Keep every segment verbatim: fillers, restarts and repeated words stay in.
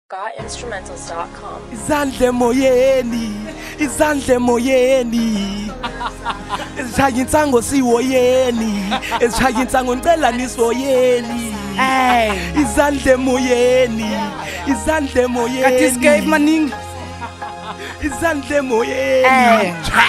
got instrumentals dot com. Izandle moyeni, izandle moyeni. Esishaya insango siwoyeni, esishaya insango ngicela niswoyeni. Hey, Izandle moyeni, izandle moyeni. got this gave maning. Izandle moyeni. Hey,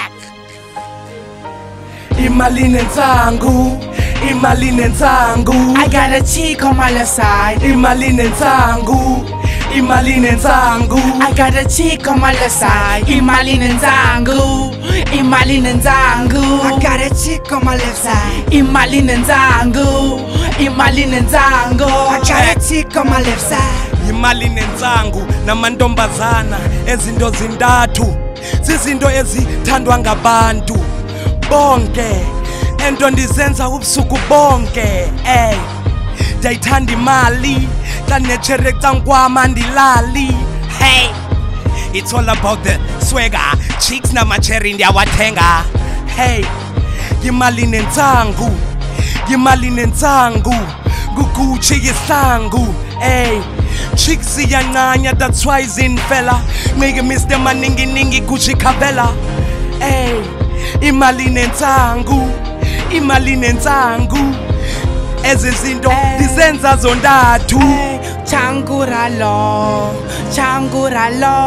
Imali nensangu, imali nensangu. I got a chick on my left side. Imali nensangu, imali nensangu. I got a chick on my left side. Imali Nzangu, Imali Nzangu. I got a chick on my left side. Imali Nzangu, Imali Nzangu. I got a chick on my left side. Imali nensangu namantombazana ezinto zintathu zizinto ezithandwa ngabantu bonke ento ndizenza ubusuku bonke ey ndiyayithanda imali kanetsherekta nkwama ndilali hey it's all about the swagger chicks namacherry ndiyawathenga hey imali nensangu imali nensangu nguguchi isihlangu ey chicks iyancanya that's why zinfela ngeke mister maningi ningi Gucci Cabela ey imali nensangu imali nensangu ezizinto ndizenza zontathu Changuralo, Changuralo.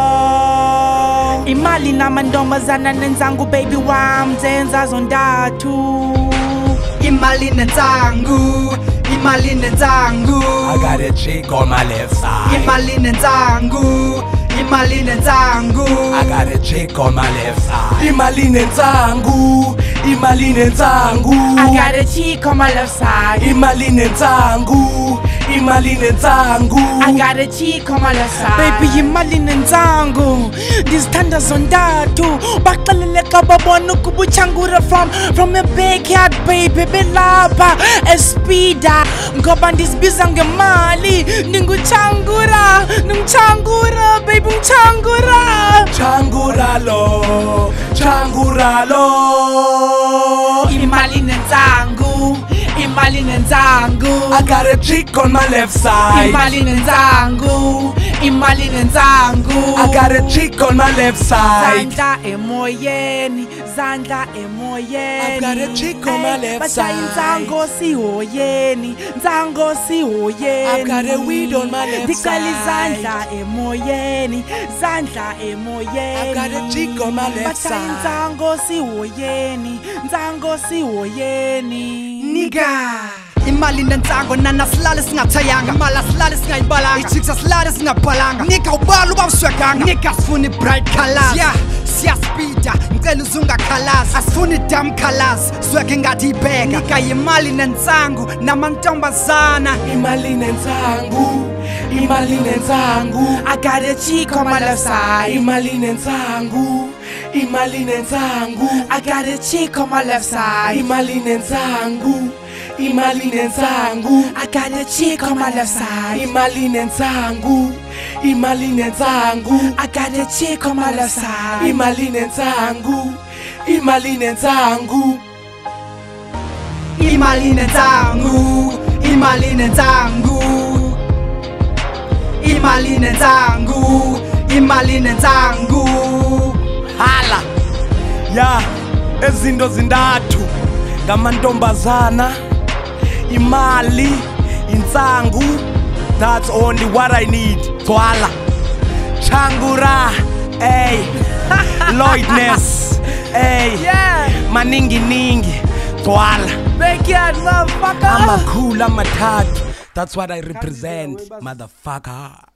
Imali namantombazana nenzangu baby wam zenza zontathu. Imali nenzangu, imali nenzangu. I got a chick on my left side. Imali nenzangu, imali nenzangu. I got a chick on my left side. Imali nensangu, imali nensangu. I got a chick on my left side. Imali nensangu, imali nensangu. I got a chick on my left side. Baby imali nenzangu ndizithanda zontathu baxelele xa babona ukuba uchangura from from a backyard baby belapha espida ngoba ndizibiza ngemali ndinguchangura ndinguchangura baby ngchangura Changuralo, changuralo. imali nenzangu imali nenzangu. I got a chick on my left side. Imali nenzangu, imali nenzangu. I got a chick on my left side. Zandla emoyeni, zandla emoyeni. I've got a chick on my left Bashaya side. nzango sihoyeni, nzango sihoyeni. I've got a weed on my left Ndicela side. izandla emoyeni, zandla emoyeni. I've got a chick on my left Bashaya side. nzango sihoyeni, nzango sihoyeni. Nigga imali nenzango nana silale singathayanga imali asilale singayibalanga ichicks asilale singabhalanga nika ubala uba usweganga nika asifuni bright colors yeah siyaspeeda ngicela uzungakhalazi asifuni dumb colors swege ngathi ibheka nika imali nenzango namantombazana Imali nensangu, imali nensangu. I got a chick on my left side. Imali nensangu, imali nensangu. I got a chick on my left side. Imali nensangu, imali nensangu. I got a chick on my left side. Imali nensangu, imali nensangu. I got a chick on my left side. Imali nensangu, imali nensangu. imali nenzangu imali nenzangu imali nenzangu imali nenzangu Hala ya ezinto zintathu ngamantombazana imali insangu that's only what I need twala changura ey Lloydness ey Yeah, maningi ningi twala backyard motherfucker. amakhulu amathathu that's what I represent motherfucker.